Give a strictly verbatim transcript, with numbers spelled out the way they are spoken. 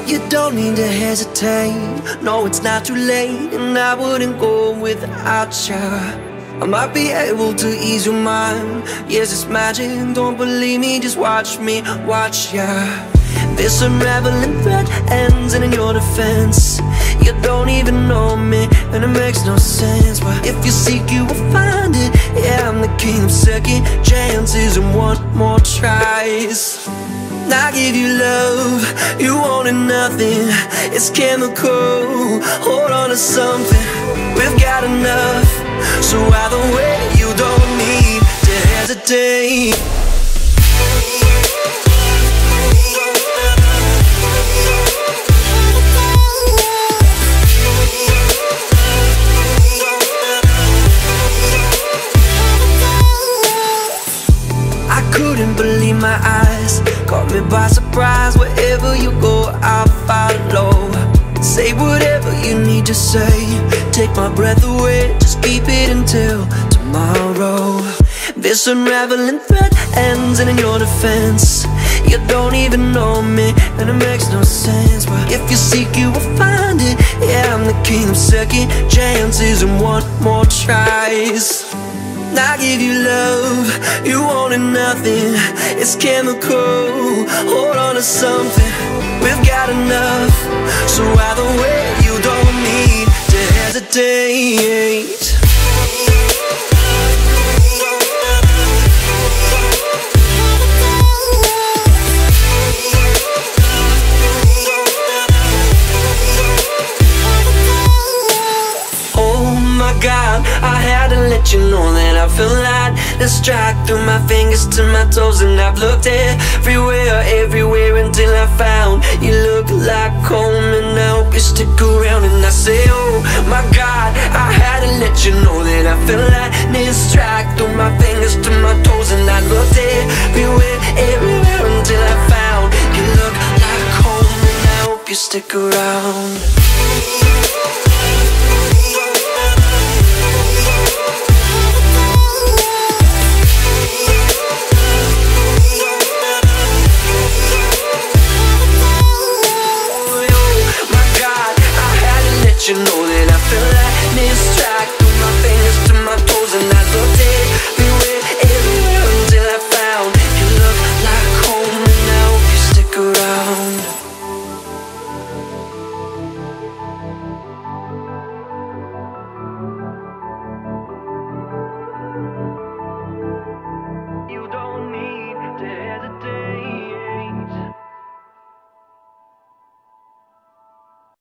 You don't need to hesitate. No, it's not too late, and I wouldn't go without you. I might be able to ease your mind. Yes, it's magic, don't believe me, just watch me, watch ya. This unraveling thread ends in your defense. You don't even know me, and it makes no sense. But if you seek, you will find it. Yeah, I'm the king of second chances and one more tries. I give you love, you wanted nothing. It's chemical, hold on to something. We've got enough, so either way you don't need to hesitate. I couldn't believe my eyes, caught me by surprise. Wherever you go, I'll follow. Say whatever you need to say, take my breath away, just keep it until tomorrow. This unraveling thread ends in your defense. You don't even know me, and it makes no sense. But if you seek, you will find it. Yeah, I'm the king of second chances and one more tries. I give you love, you wanted nothing. It's chemical, hold on to something. We've got enough, so either way you don't need to hesitate. God, I had to let you know that I feel light. Let's strike through my fingers to my toes, and I've looked everywhere, everywhere until I found you. Look like home, and I hope you stick around. And I say, oh my God, I had to let you know that I feel light. Let's strike through my fingers to my toes, and I looked everywhere, everywhere until I found you. Look like home, and I hope you stick around.